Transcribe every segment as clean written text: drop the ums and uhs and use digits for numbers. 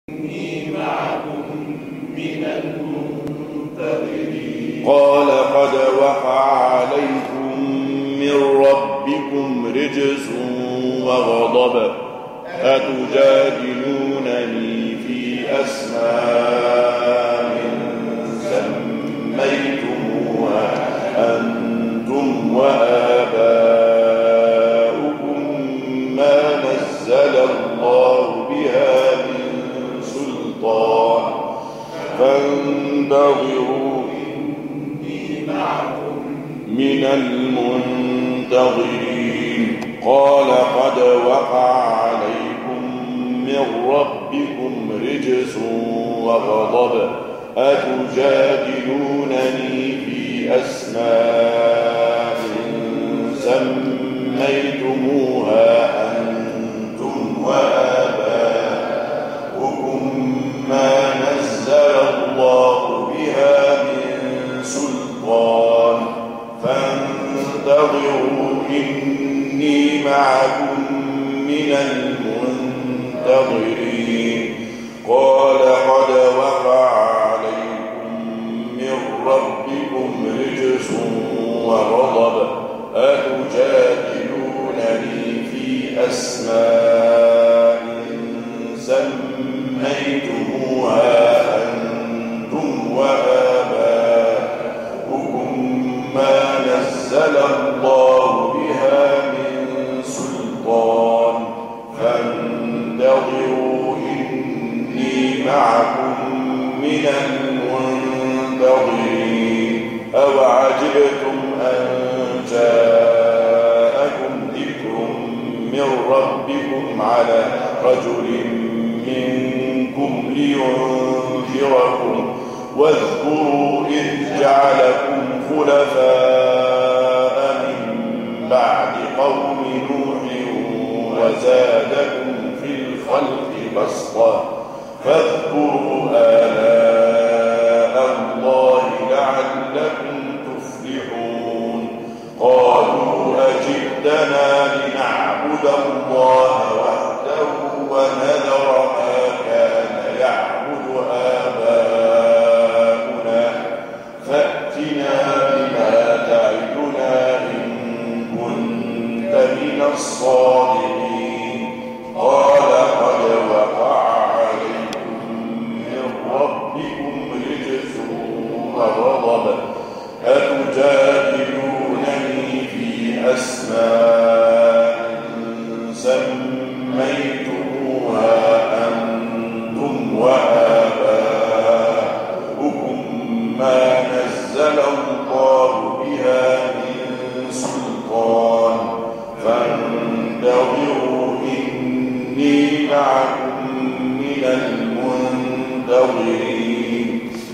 إني معكم من المنتظرين. قال قد وقع عليكم من ربكم رجس وغضب أتجادلونني في أسماء سميتموها أنتم وآباؤكم ما نزل الله بها من سلطان فانتظروا إني معكم من المنتظرين. قال قد وقع عليكم من ربكم رجس وغضب أتجادلونني في أسماء سميتموها أنتم وآباؤكم ما نزل الله بها من سلطان فانتظروا إني معكم من المنتظرين. قال قد وقع عليكم من ربكم رجس وغضب أتجادلونني في أسماء سميتموها أنتم وآباؤكم ما نزل الله بها من سلطان فانتظروا إني معكم من المنتظرين. أوعجبتم أن جاءكم ذكر من ربكم على رجل منكم لينذركم واذكروا إذ جعلكم خلفاء من بعد قوم نوح وزادكم في الخلق بسطة فاذكروا آلاء الله لعلكم تفلحون. قالوا أجئتنا لنعبد الله وحده ونذر ما كان يعبد آباؤنا فأتنا بما تعدنا إن كنت من الصادقين. قال قد وقع عليكم من ربكم رجس وغضب أتجادلونني في أسماء سميتموها أنتم وآباؤكم ما نزل الله بها من سلطان فانتظروا إني معكم من المنتظرين.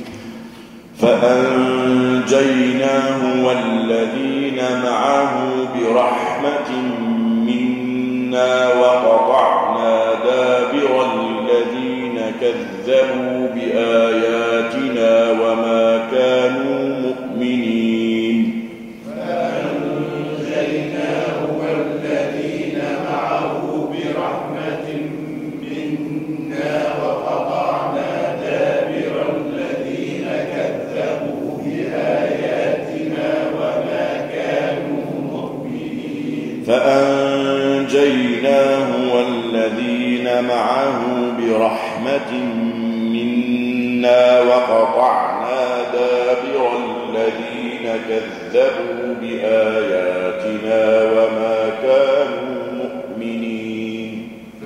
فأنجيناه والذين معه برحمة منا وقطعنا دابر الذين كذبوا بآياتنا وما كانوا مؤمنين. فأنجيناه والذين معه برحمة منا وقطعنا دابر الذين كذبوا بآياتنا وما كانوا مؤمنين. فأنجيناه والذين معه برحمة منا وقطعنا دابر الذين كذبوا بآياتنا وما كانوا مؤمنين.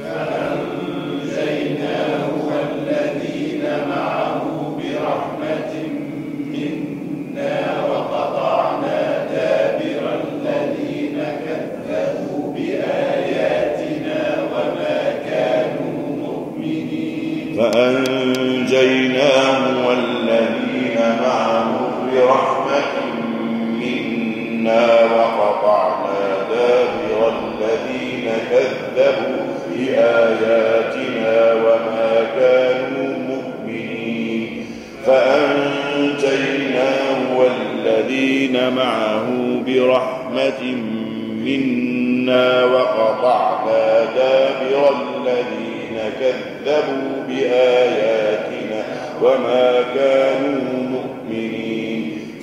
فأنجيناه والذين معه برحمة منا وقطعنا دابر الذين كذبوا بآياتنا وما كانوا مؤمنين. فأنجيناه والذين معه برحمة منا وقطعنا دابر الذين كذبوا بآياتنا وما كانوا مؤمنين. فأنجيناه والذين معه برحمة منا وقطعنا دابر الذين كذبوا بآياتنا وما كانوا مؤمنين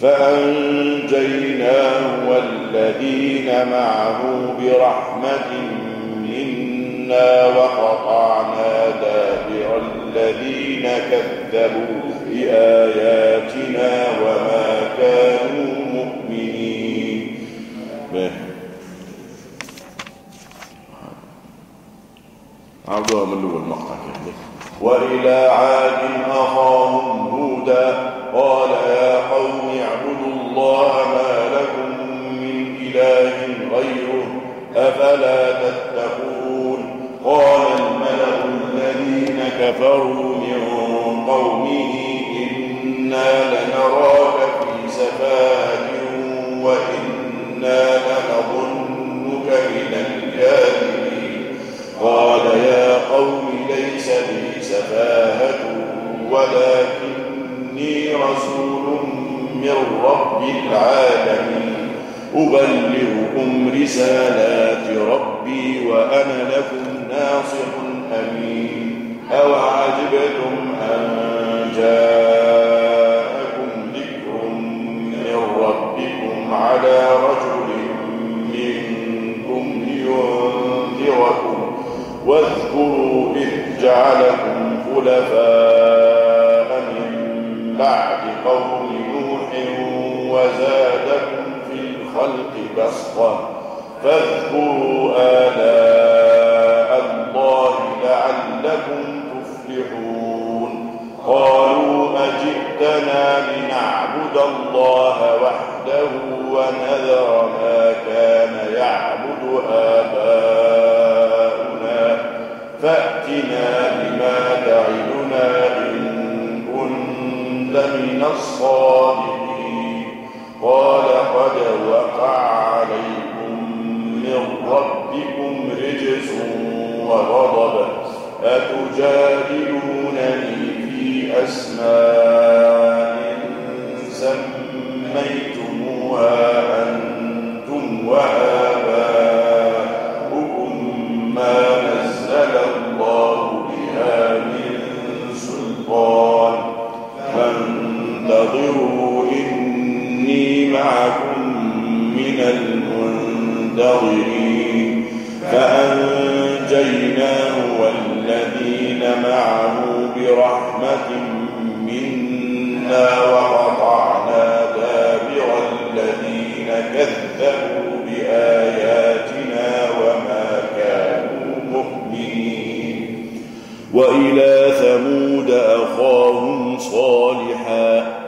فأنجيناه والذين معه برحمة منا وقطعنا دابر الذين كذبوا بآياتنا وما كانوا مؤمنين. عبدها من الأول مقطع كده. وإلى عاد أخاهم هودا قال يا قوم اعبدوا الله ما لكم من إله غيره أفلا تتقون. قال الملأ الذين كفروا من قومه إنا لنراك في سفاهة وإنا لنظنك من الكاذبين. قال يا قوم ليس بي سفاهة ولكني رسول من رب العالمين أبلغكم رسالات ربي وأنا لكم ناصح أمين. أوعجبتم أن جاءكم ذكر من ربكم على رجل منكم لينذركم واذكروا إذ جعلكم خلفاء من بعد قوم نوح وزادكم في الخلق بسطة فاذكروا آلاء الله لعلكم تفلحون. قالوا أجئتنا لنعبد الله وحده ونذر ما كان يعبد آباؤنا فأتنا بما تعدنا إن كنت من الصادقين. قال قد وقع عليكم من ربكم رجس وغضب أتجادلونني في أسماء سميتموها أنتم وآباؤكم ما نزل الله بها من سلطان فانتظروا إني معكم من المنتظرين. فأنجيناه والذين معه برحمة منا وقطعنا دابر الذين كذبوا بآياتنا وما كانوا مؤمنين. وإلى ثمود أخاهم صالحا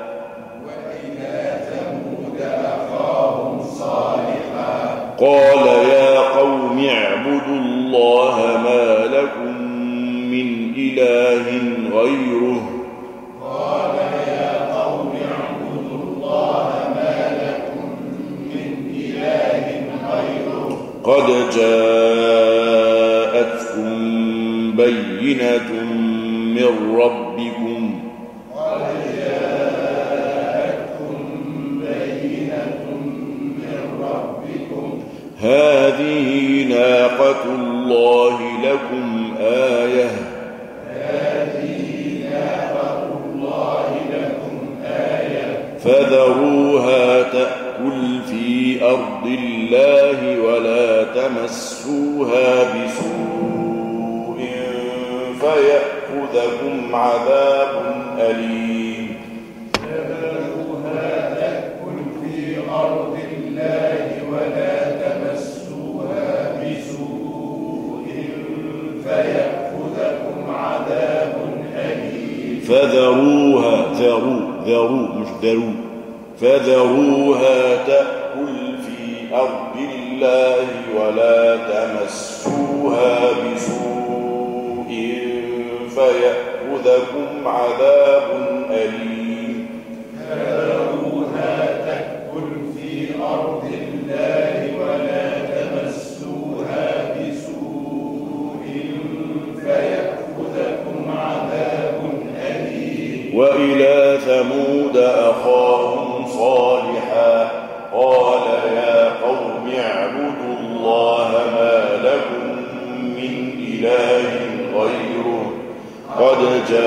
قال يا قوم اعبدوا الله ما لكم من إله غيره. قال يا قوم اعبدوا الله ما لكم من إله غيره. قد جاءتكم بينة من ربكم هذه ناقة الله لكم آية فذروها تأكل في أرض الله ولا تمسوها بسوء فيأخذكم عذاب أليم. فذروها تأكل في أرض الله ولا تمسوها بسوء فيأخذكم عذاب أليم. فذروها ذروا مش ذروا فذروها تأكل في أرض الله ولا تمسوها بسوء فيأخذكم عذاب أليم. فذروها تأكل في أرض الله ولا تمسوها بسوء فيأخذكم عذاب أليم. وإلى ثمود أخاهم صالحا قال يا قوم اعبدوا الله ما لكم من إله غيره قد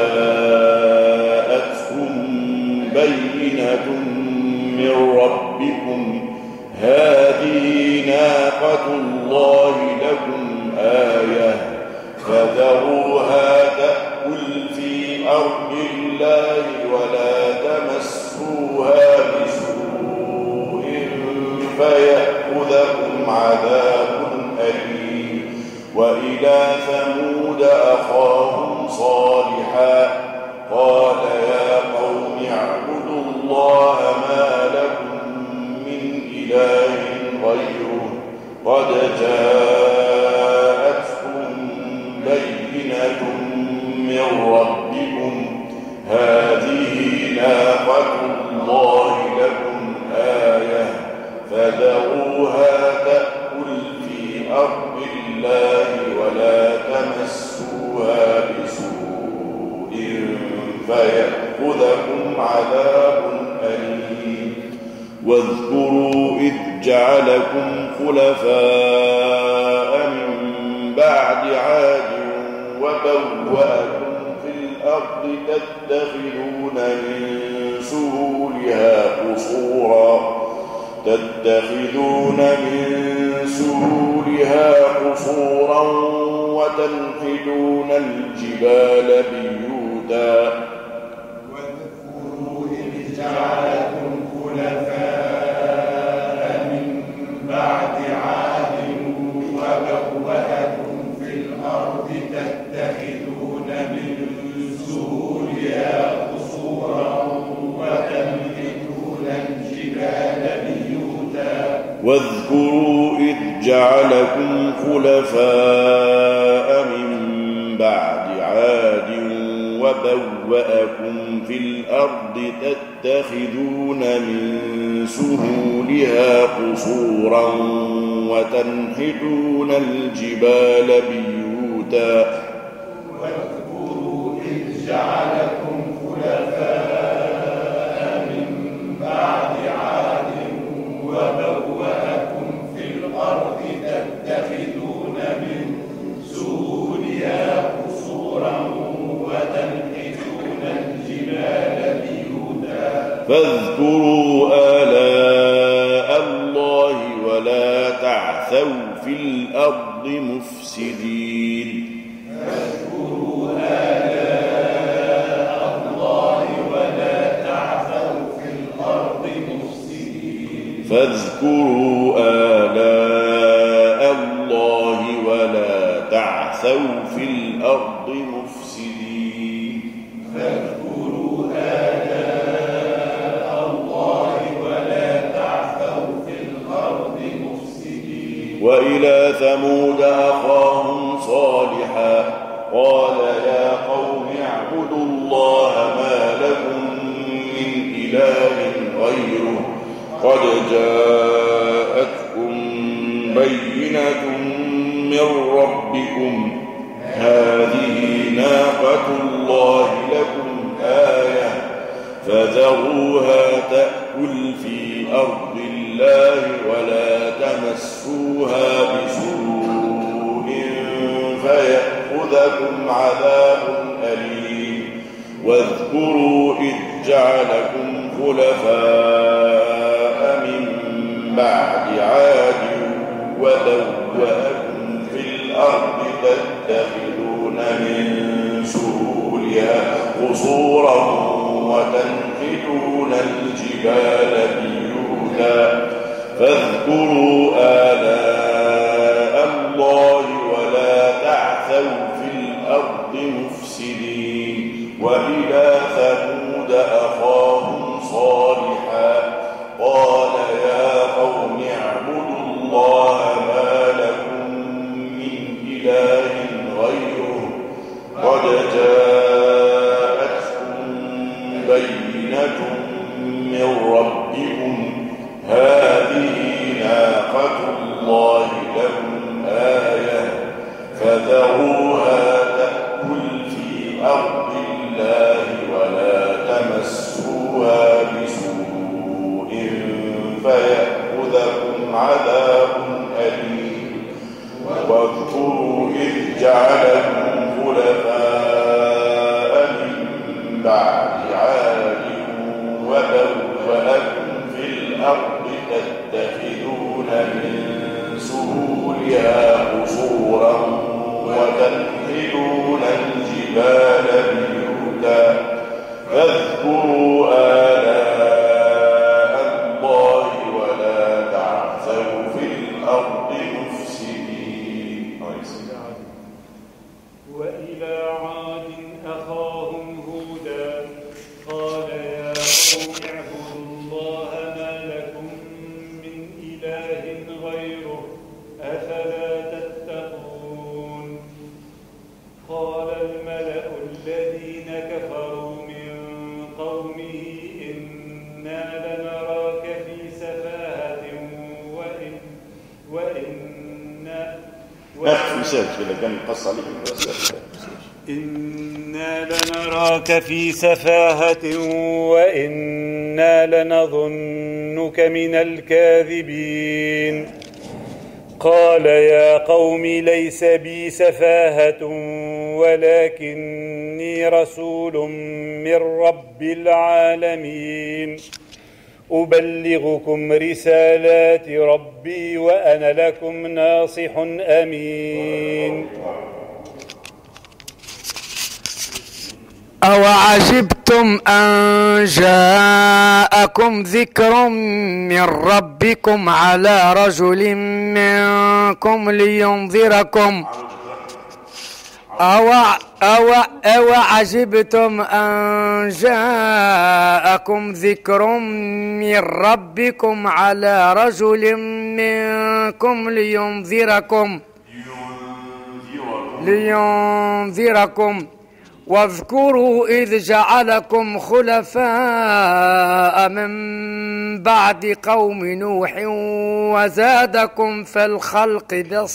جاءتكم بينة من ربكم هذه ناقة الله لكم آية فذروها تأكل في أرض الله ولا تمسوها بسوء فيأخذكم عذاب أليم وإلى ثمود أخاهم صالحا قال يا قوم اعبدوا الله ما لكم من إله غيره قد جاءتكم بينة من ربكم هذه ناقة الله لكم آية فذروها تأكل في أرض الله ولا تمسوها بسوء فيأخذكم عذاب أليم واذكروا إذ جعلكم خلفاء من بعد عاد وبوأكم في الأرض تتخذون من سهولها قصورا وتنحتون الجبال بيوتا واذكروا إذ جعلكم خلفاء من بعد عاد وبوأكم في الأرض تتخذون من سهولها قصورا وتنحتون الجبال بيوتا واذكروا إذ جعلكم خلفاء من بعد عاد وبوأكم في الأرض تتخذون من سهولها قصورا وتنحتون الجبال بيوتا واذكروا إذ جعلكم خلفاء من بعد عاد وبوأكم في الأرض تتخذون من سهولها قصورا وتنحتون الجبال بيوتا فاذكروا آلاء الله ولا تعثوا في الأرض مفسدين فاذكروا آلاء الله ولا تعثوا في الأرض مفسدين فاذكروا آلاء الله ولا تعثوا في الأرض مفسدين فاذكروا آلاء الله ولا تعثوا في الأرض مفسدين وإلى ثمود أخاهم صالحا قال يا قوم اعبدوا الله ما لكم من إله غيره قد جاءتكم بينة من ربكم هذه ناقة الله لكم آية فذروها تأكل في أرض الله ولا تمسوها بسوء فيأخذكم عذاب أليم واذكروا إذ جعلكم خلفاء من بعد عاد وبوأكم في الأرض تتخذون من سهولها قصورا وتنحتون الجبال بيوتا فاذكروا آلاء الله ولا تعثوا في الأرض مفسدين وإلى ثمود أخاهم صالحا قال يا قوم اعبدوا الله ما لكم من إله غيره قد جاءتكم بينة من ربكم هذه ناقة الله لكم آية فذروها تأكل في أرض الله ولا تمسوها بسوء فيأخذكم عذاب أليم واذكروا إذ جعلكم خلفاء والجبال بيوتا فاذكروا آلاء الله ولا تعثوا في الأرض مفسدين. وإلى عاد أخاهم هودا قال يا قوم اعبدوا الله ما لكم من إله غيره أفلا تتقون. قال الملأ الذين كفروا من قومه إنا لنراك في سفاهة إنا لنراك في سفاهة وإنا لنظنك من الكاذبين. قال يا قوم ليس بي سفاهة ولكني رسول من رب العالمين أبلغكم رسالات ربي وأنا لكم ناصح أمين. أوعجبتم أن جاءكم ذكر من ربكم على رجل منكم لينذركم أوعجبتم أن جاءكم ذكر من ربكم على رجل منكم لينذركم واذكروا إذ جعلكم خلفاء من بعد قوم نوح وزادكم في الخلق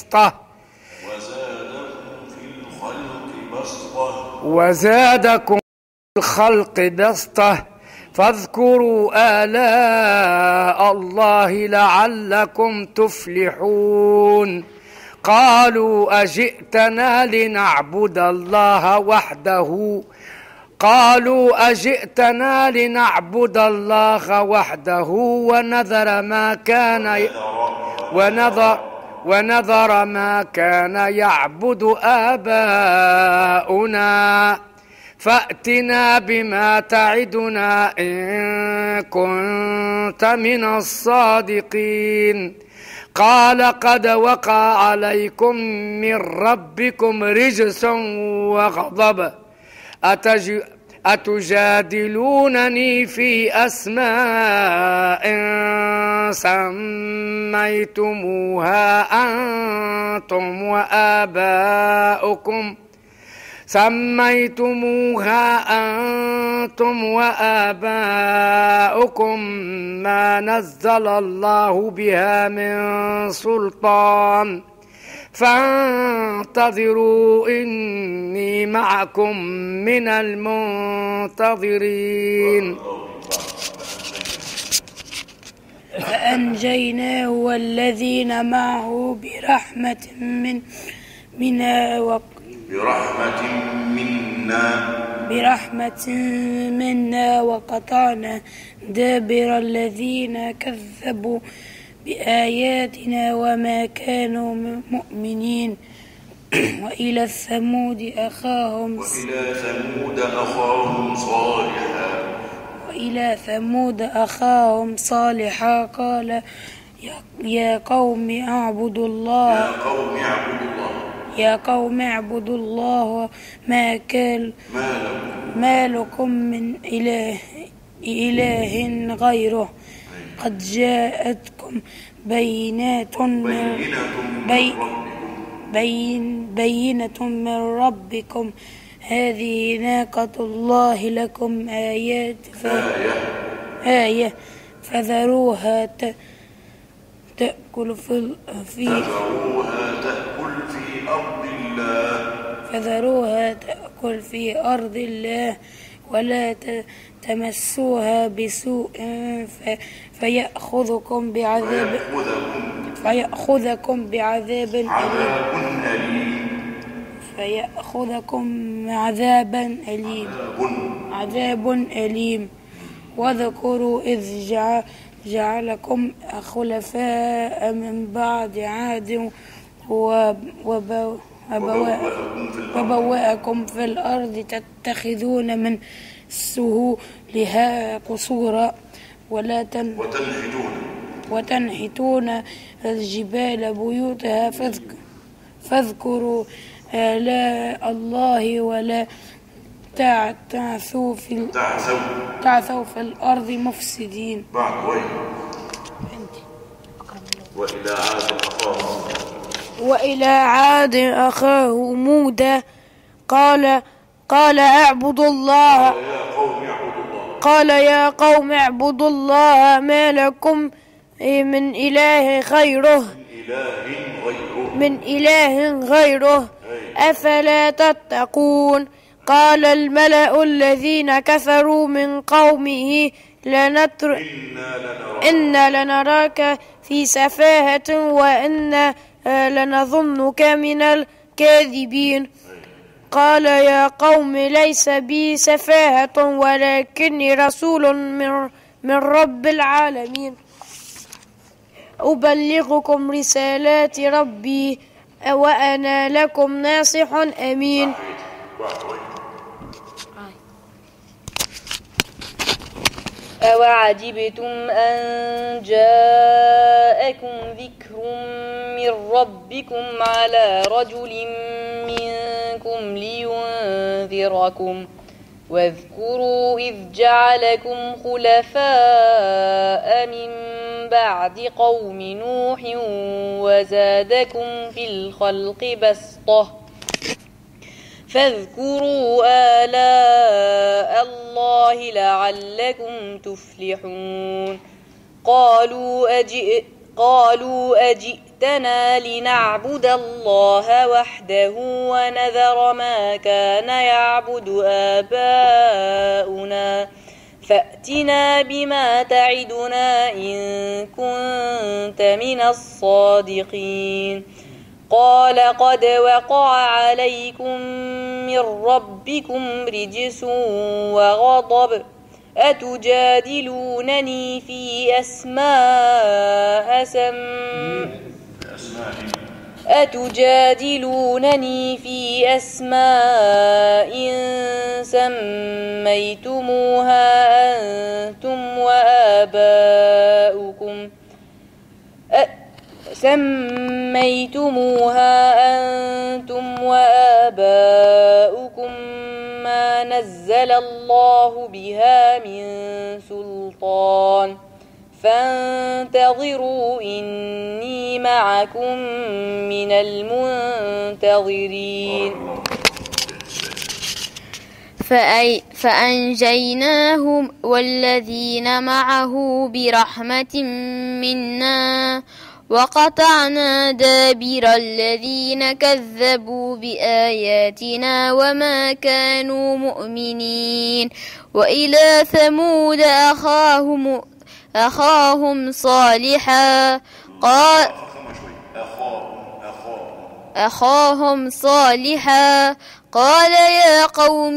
بسطة فاذكروا آلاء الله لعلكم تفلحون. قالوا أجئتنا لنعبد الله وحده ونذر ما كان يعبد آباؤنا فأتنا بما تعدنا إن كنت من الصادقين. قال قد وقع عليكم من ربكم رجس وغضب أتجادلونني في أسماء سميتموها أنتم وآباؤكم ما نزل الله بها من سلطان فانتظروا إني معكم من المنتظرين. فأنجيناه والذين معه برحمة منا وقطعنا دابر الذين كذبوا بآياتنا وما كانوا مؤمنين. وإلى ثمود أخاهم صالحا قال يا قوم اعبدوا الله ما لكم من إله غيره قد جاءتكم بينة من ربكم هذه ناقة الله لكم آية فذروها تأكل في أرض الله ولا تمسوها بسوء فيأخذكم عذاب أليم. واذكروا إذ جعلكم خلفاء من بعد عاد وبوأكم في الأرض تتخذون من سهولها قصورا وتنحتون الجبال بيوتها فاذكروا آلاء الله ولا تعثوا في الأرض مفسدين. وإلى عاد أخاهم هودا قال يا قوم اعبدوا الله ما لكم من إله غيره أفلا تتقون. قال الملأ الذين كفروا من قومه إنا لنراك في سفاهة وإنا لنظنك من الكاذبين. قال يا قوم ليس بي سفاهة ولكني رسول من رب العالمين أبلغكم رسالات ربي وأنا لكم ناصح أمين. أوعجبتم أن جاءكم ذكر من ربكم على رجل منكم لينذركم واذكروا إذ جعلكم خلفاء من بعد قوم نوح وزادكم في الخلق بسطة فاذكروا آلاء الله لعلكم تفلحون. قالوا أجئتنا لنعبد الله وحده ونذر ما كان يعبد آباؤنا فأتنا بما تعدنا إن كنت من الصادقين. قال قد وقع عليكم من ربكم رجس وغضب أتجادلونني في أسماء سميتموها أنتم وآباؤكم ما نزل الله بها من سلطان فانتظروا إني معكم من المنتظرين. فأنجيناه والذين معه برحمة منا وقطعنا دابر الذين كذبوا بآياتنا وما كانوا مؤمنين. وإلى ثمود أخاهم صالحا قال يا قوم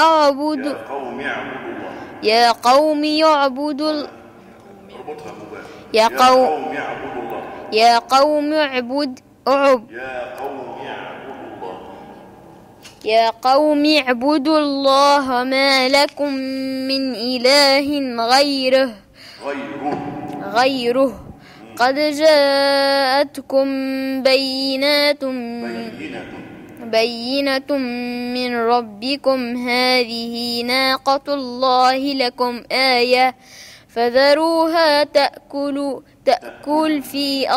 اعبدوا الله ما لكم من إله غيره قد جاءتكم بينة من ربكم هذه ناقة الله لكم آية فذروها تأكل في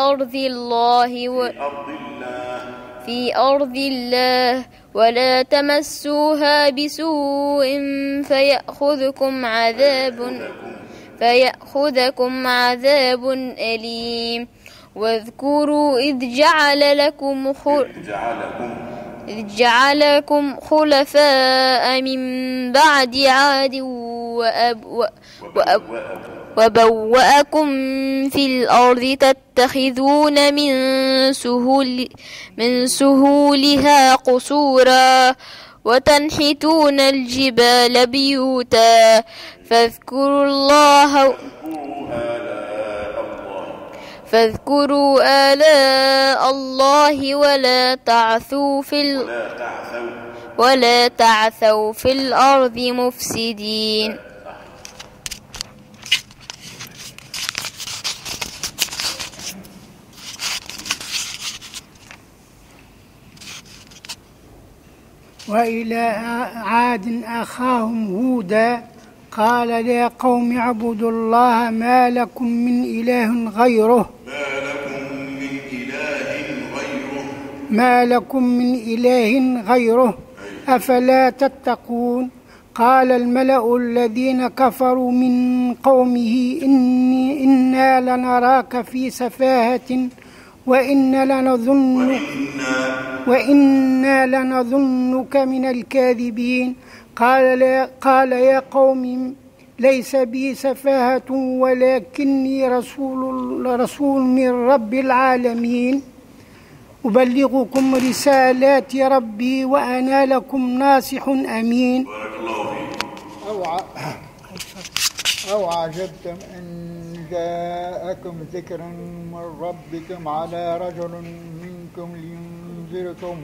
أرض الله ولا تمسوها بسوء فيأخذكم عذاب أليم. واذكروا إذ جعلكم خلفاء من بعد عاد وبوأكم في الأرض تتخذون من سهولها قصورا وتنحتون الجبال بيوتا فاذكروا آلاء الله ولا تعثوا في الأرض مفسدين. وإلى عاد أخاهم هودا قال يا قوم اعبدوا الله ما لكم من إله غيره أفلا تتقون. قال الملأ الذين كفروا من قومه إنا لنراك في سفاهة وإنا لنظنك من الكاذبين. قال يا قوم ليس بي سفاهة ولكني رسول من رب العالمين أبلغكم رسالات ربي وأنا لكم ناصح أمين. أو عجبتم أن جاءكم ذكر من ربكم على رجل منكم لينذركم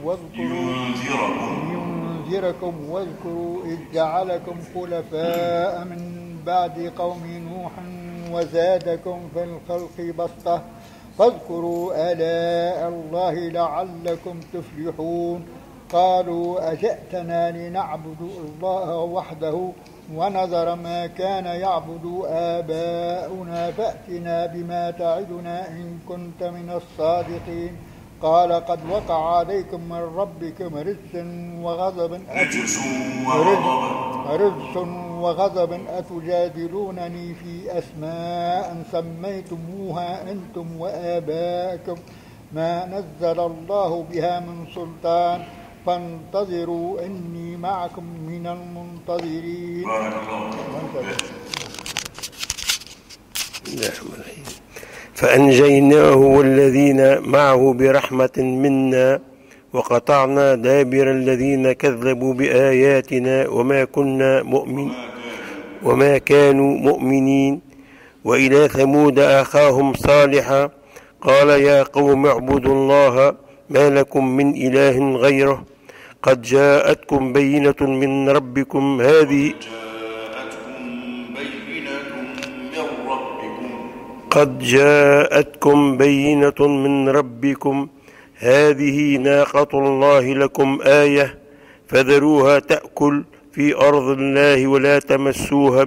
واذكروا إذ جعلكم خلفاء من بعد قوم نوح وزادكم في الخلق بسطة فاذكروا آلاء الله لعلكم تفلحون. قالوا أجئتنا لنعبد الله وحده ونذر ما كان يعبد آباؤنا فأتنا بما تعدنا إن كنت من الصادقين. قال قد وقع عليكم من ربكم رجس وغضب أتجادلونني في أسماء سميتموها أنتم وآباءكم ما نزل الله بها من سلطان فانتظروا إني معكم من المنتظرين. فأنجيناه والذين معه برحمة منا وقطعنا دابر الذين كذبوا بآياتنا وما كانوا مؤمنين. وإلى ثمود أخاهم صالحا قال يا قوم اعبدوا الله ما لكم من إله غيره قد جاءتكم بينة من ربكم هذه ناقة الله لكم آية فذروها تأكل في أرض الله ولا تمسوها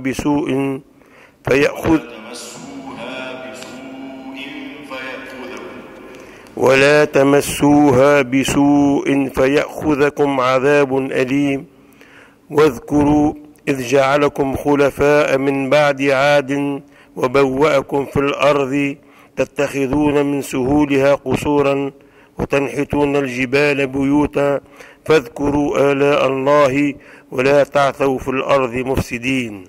بسوء فيأخذكم عذاب أليم. واذكروا إذ جعلكم خلفاء من بعد عاد وبوأكم في الأرض تتخذون من سهولها قصورا وتنحتون الجبال بيوتا فاذكروا آلاء الله ولا تعثوا في الأرض مفسدين.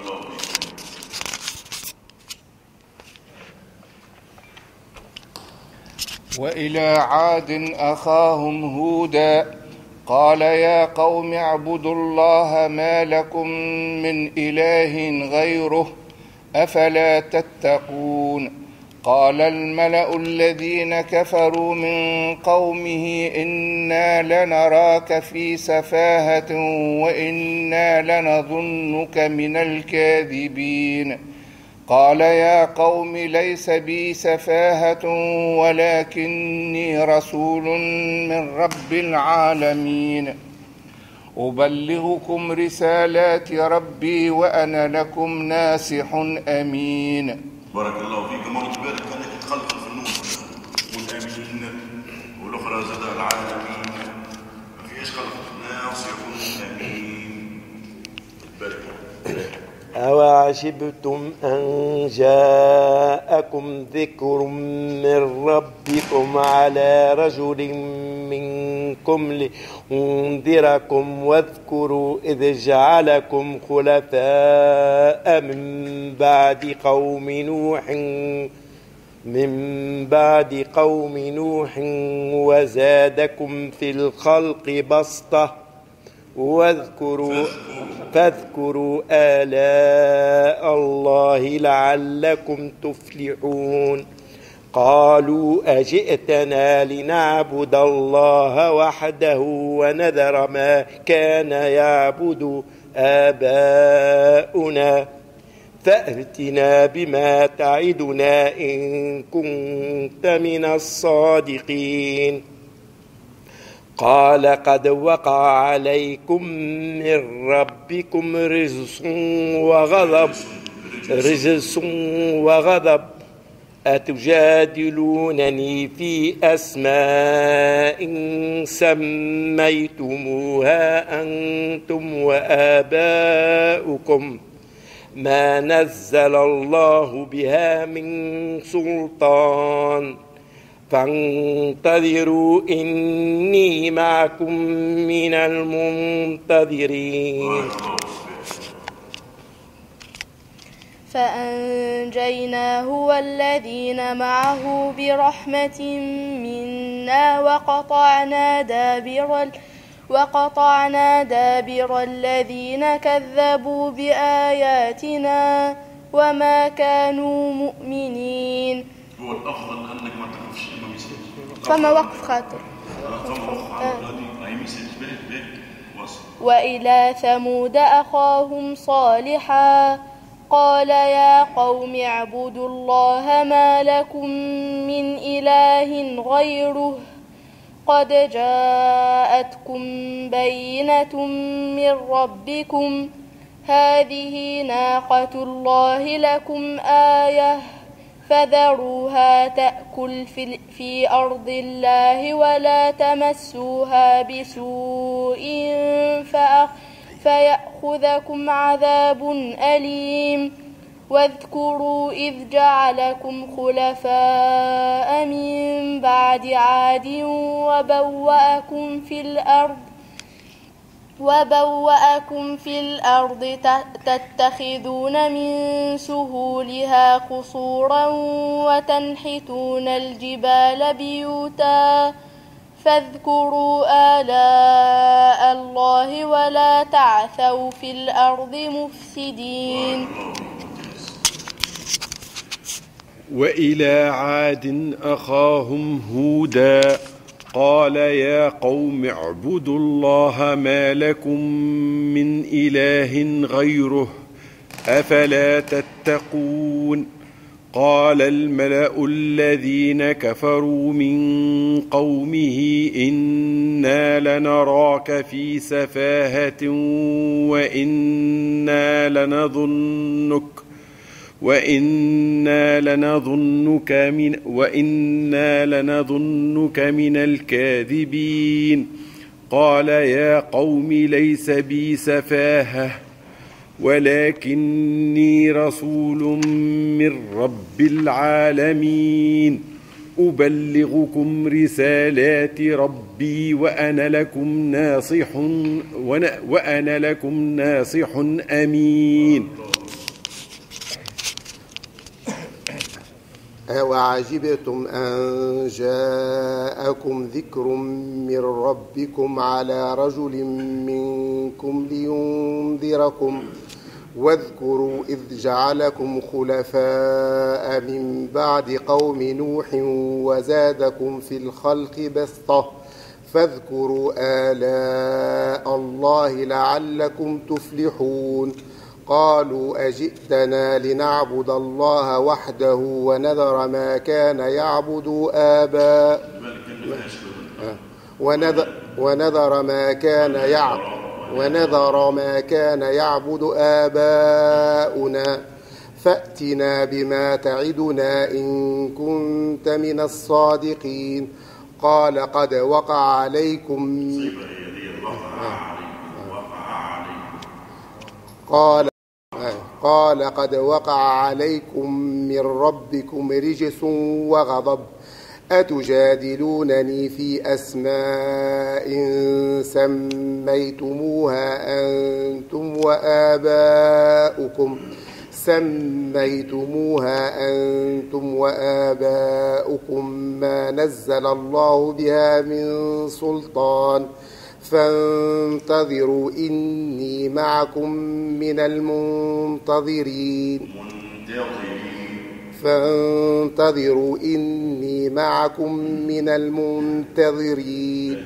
وإلى عاد أخاهم هودا قال يا قوم اعبدوا الله ما لكم من إله غيره أفلا تتقون. قال الملأ الذين كفروا من قومه إنا لنراك في سفاهة وإنا لنظنك من الكاذبين. قال يا قوم ليس بي سفاهة ولكني رسول من رب العالمين أبلغكم رسالات ربي وأنا لكم ناصح أمين. بارك الله فيكم وربك أنك تخلق في النور والأمين والأخرى زاد العالمين ما فيش خلق ناصح أمين. بارك الله. أوعجبتم أن جاءكم ذكر من ربكم على رجل منكم لينذركم واذكروا إذ جعلكم خلفاء من بعد قوم نوح وزادكم في الخلق بسطة فاذكروا آلاء الله لعلكم تفلحون. قالوا أجئتنا لنعبد الله وحده ونذر ما كان يعبد آباؤنا فأتنا بما تعدنا إن كنت من الصادقين قال قد وقع عليكم من ربكم رجس وغضب أتجادلونني في أسماء سميتموها أنتم وآباؤكم ما نزل الله بها من سلطان فانتظروا إني معكم من المنتظرين فأنجيناه والذين معه برحمة منا وقطعنا دابر الذين كذبوا بآياتنا وما كانوا مؤمنين. هو الأفضل أنك ما تقفش إمام يسير. فما وقف خاطر. وإلى ثمود أخاهم صالحا قال يا قوم اعبدوا الله ما لكم من إله غيره قد جاءتكم بينة من ربكم هذه ناقة الله لكم آية فذروها تأكل في أرض الله ولا تمسوها بسوء فيأخذكم عذاب أليم واذكروا إذ جعلكم خلفاء من بعد عاد وبوأكم في الأرض تتخذون من سهولها قصورا وتنحتون الجبال بيوتا فاذكروا آلاء الله ولا تعثوا في الأرض مفسدين. وإلى عاد أخاهم هودا قال يا قوم اعبدوا الله ما لكم من إله غيره أفلا تتقون قال الملأ الذين كفروا من قومه إنا لنراك في سفاهة وإنا لنظنك من الكاذبين قال يا قوم ليس بي سفاهة ولكني رسول من رب العالمين أبلغكم رسالات ربي وأنا لكم ناصح أمين. أوعجبتم أن جاءكم ذكر من ربكم على رجل منكم لينذركم واذكروا إذ جعلكم خلفاء من بعد قوم نوح وزادكم في الخلق بسطة فاذكروا آلاء الله لعلكم تفلحون قالوا أجئتنا لنعبد الله وحده ونذر ما كان يعبد آباؤنا فأتنا بما تعدنا إن كنت من الصادقين قال قد وقع عليكم قد وقع عليكم من ربكم رجس وغضب أتجادلونني في أسماء سميتموها أنتم وآباؤكم ما نزل الله بها من سلطان فانتظروا إني معكم من المنتظرين فانتظروا إني معكم من المنتظرين.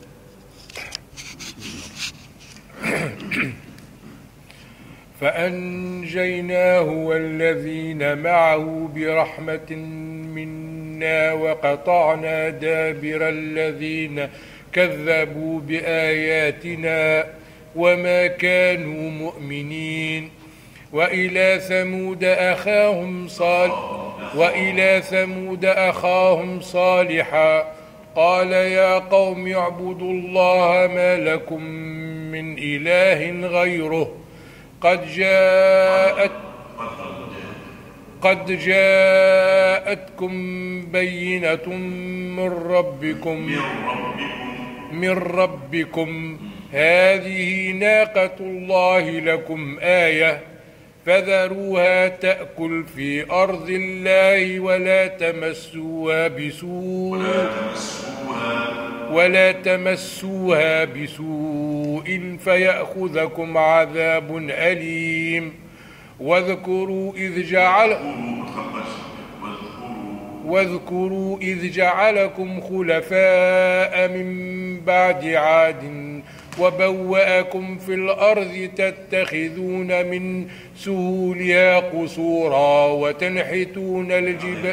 فأنجيناه والذين معه برحمة منا وقطعنا دابر الذين كذبوا بآياتنا وما كانوا مؤمنين. وإلى ثمود أخاهم صالحا قال يا قوم اعبدوا الله ما لكم من إله غيره قد جاءتكم بينة من ربكم هذه ناقة الله لكم آية فذروها تأكل في أرض الله ولا تمسوها بسوء فيأخذكم عذاب أليم. واذكروا إذ جعلكم خلفاء من بعد عاد وبوأكم في الأرض تتخذون من سهولها قصورا وتنحتون الجبال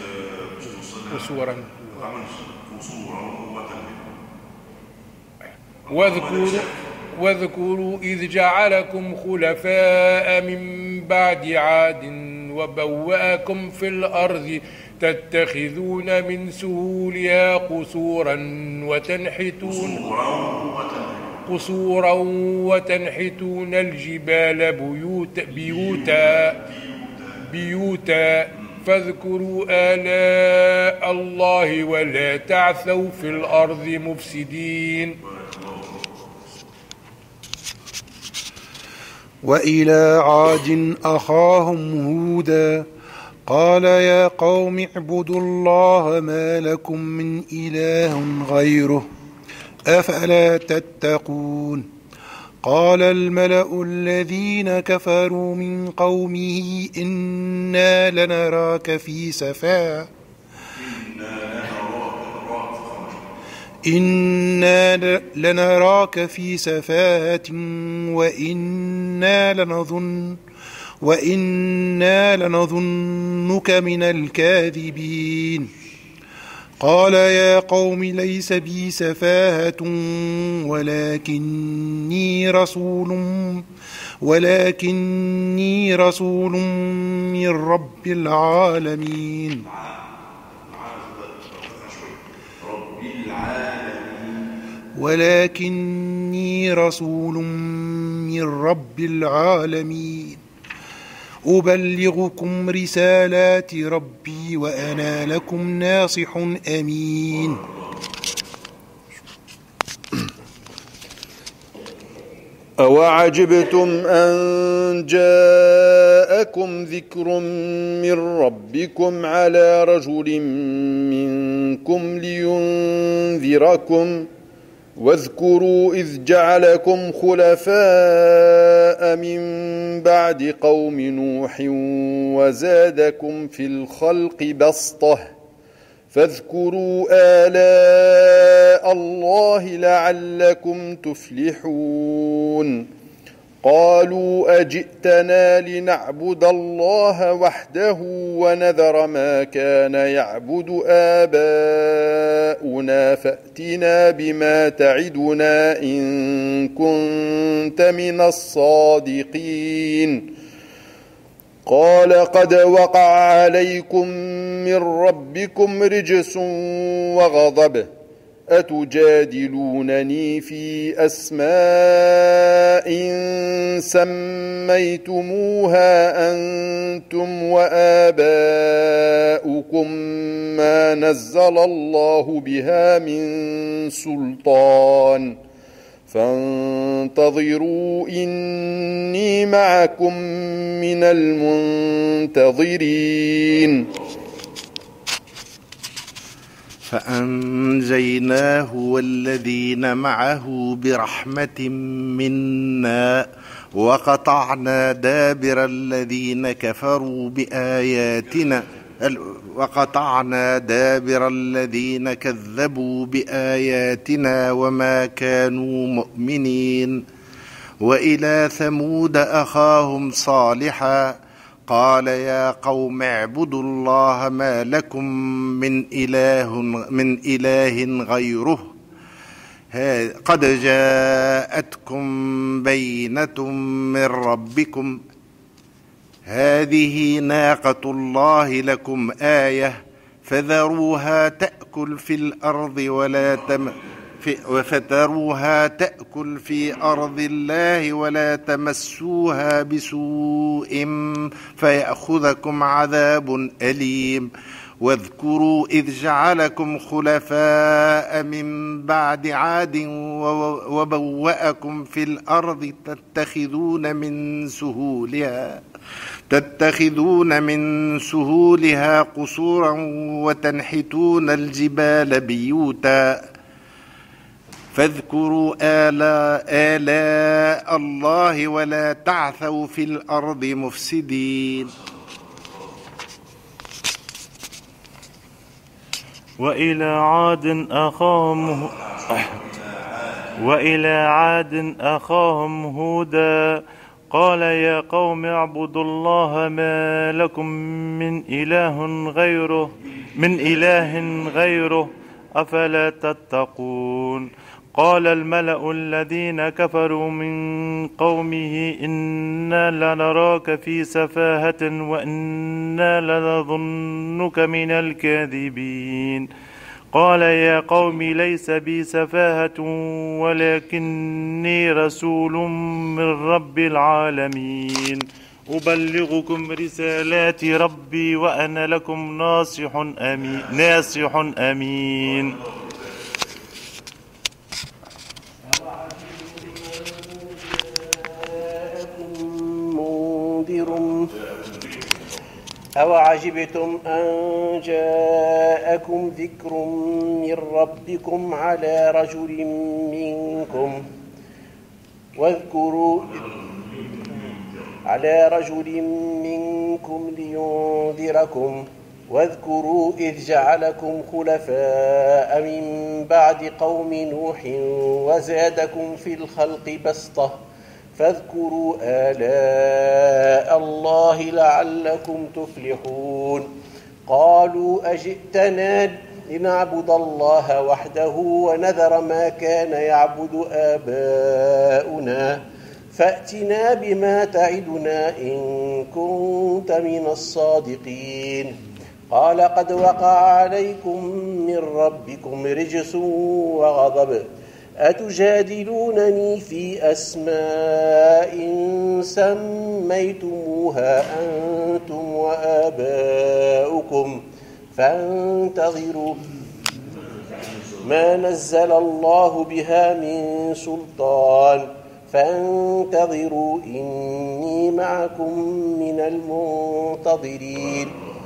واذكروا إذ جعلكم خلفاء من بعد عاد وبوأكم في الأرض تتخذون من سهولها قصورا وتنحتون الجبال بيوتا فاذكروا آلاء الله ولا تعثوا في الأرض مفسدين. وإلى عاد أخاهم هودا قال يا قوم اعبدوا الله ما لكم من إله غيره أفلا تتقون. قال الملأ الذين كفروا من قومه إنا لنراك في سفاهة وإنا لنظنك من الكاذبين. قال يا قوم ليس بي سفاهة ولكني رسول من رب العالمين. أبلغكم رسالات ربي وأنا لكم ناصح أمين. أوعجبتم أن جاءكم ذكر من ربكم على رجل منكم لينذركم واذكروا إذ جعلكم خلفاء من بعد قوم نوح وزادكم في الخلق بسطة فاذكروا آلاء الله لعلكم تفلحون. قالوا أجئتنا لنعبد الله وحده ونذر ما كان يعبد آباؤنا فأتنا بما تعدنا إن كنت من الصادقين. قال قد وقع عليكم من ربكم رجس وغضب أتجادلونني في أسماء سميتموها أنتم وآباؤكم ما نزل الله بها من سلطان فانتظروا إني معكم من المنتظرين. فأنجيناه والذين معه برحمة منا وقطعنا دابر الذين كذبوا بآياتنا وما كانوا مؤمنين. وإلى ثمود أخاهم صالحا قال يا قوم اعبدوا الله ما لكم من إله غيره قد جاءتكم بينة من ربكم هذه ناقة الله لكم آية فذروها تأكل في أرض الله ولا تمسوها بسوء فيأخذكم عذاب أليم. واذكروا إذ جعلكم خلفاء من بعد عاد وبوأكم في الأرض تتخذون من سهولها قصورا وتنحتون الجبال بيوتا فاذكروا آلاء الله ولا تعثوا في الأرض مفسدين. وإلى عاد أخاهم هودا قال يا قوم اعبدوا الله ما لكم من إله غيره أفلا تتقون. قال الملأ الذين كفروا من قومه إنا لنراك في سفاهة وإنا لنظنك من الكاذبين. قال يا قوم ليس بي سفاهة ولكني رسول من رب العالمين أبلغكم رسالات ربي وأنا لكم ناصح أمين. أوعجبتم أن جاءكم ذكر من ربكم على رجل منكم لينذركم واذكروا إذ جعلكم خلفاء من بعد قوم نوح وزادكم في الخلق بسطة فاذكروا آلاء الله لعلكم تفلحون. قالوا أجئتنا لنعبد الله وحده ونذر ما كان يعبد آباؤنا فأتنا بما تعدنا إن كنت من الصادقين. قال قد وقع عليكم من ربكم رجس وغضب أتجادلونني في أسماء سميتموها أنتم وآباؤكم فانتظروا ما نزل الله بها من سلطان فانتظروا إني معكم من المنتظرين.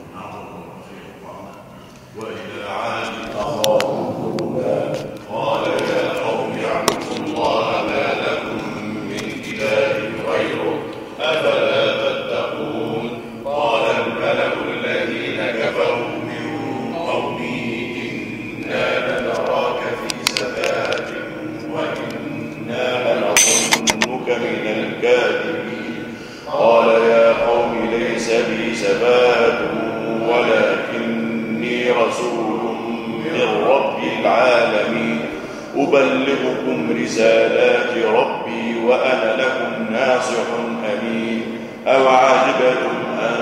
وإلى عاد أخاهم هودا قال يا قوم اعبدوا الله ما لكم من إله غيره أفلا تتقون. قال الملأ الذين كفروا من قومه إنا لنراك في سفاهة وإنا لنظنك من الكاذبين. قال يا قوم ليس بي سفاهة ولكني رسول من رب العالمين أبلغكم رسالات ربي وأنا لكم ناصح أمين. أوعجبتم أن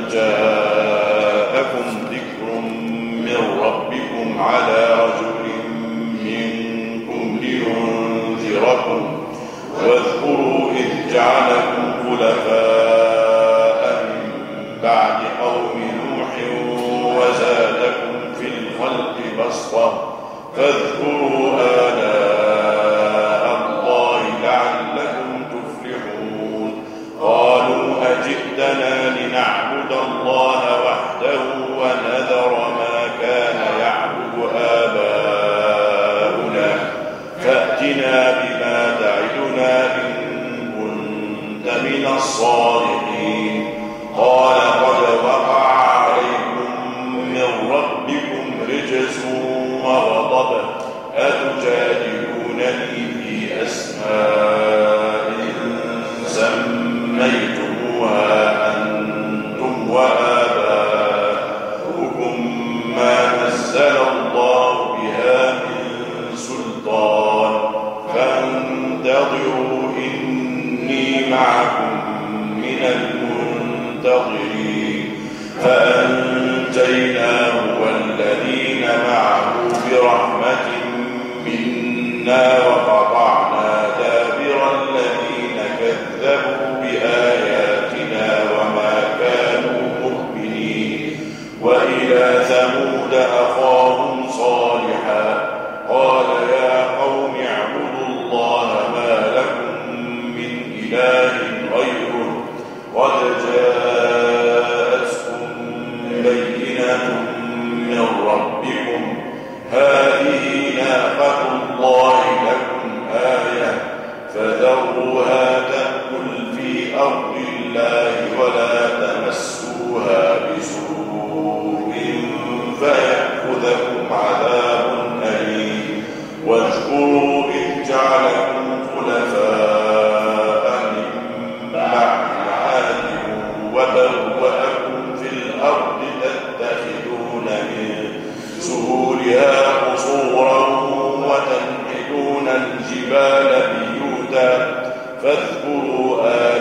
جاءكم ذكر من ربكم على رجل منكم لينذركم واذكروا إذ جعلكم خلفاء من بعد قوم نوح وزادكم في الخلق بسطة فاذكروا آلاء الله لعلكم تفلحون. قالوا أجئتنا من الصادقين قال قد وقع عليكم من ربكم رجس وغضب أتجادلونني في أسماء سميتموها أنتم وآباؤكم ما نزل الله بها من سلطان فانتظروا إني معكم من المنتظرين فأنجيناه والذين معه برحمة منا وقطعنا دابر الذين كذبوا بآياتنا وما كانوا مؤمنين وإلى ثمود أخاهم صالحا قال يا قوم اعبدوا الله ما لكم من إله غيره قد جاءتكم بينة من ربكم هذه ناقة الله لكم آية فذروها تأكل في أرض الله ولا تمسوها بسوء فيأخذكم عذاب أليم واذكروا إذ جعلكم خلفاء من بعد عاد وبوأكم في الأرض تتخذون من سهولها قصورا وتنحتون الجبال بيوتا فاذكروا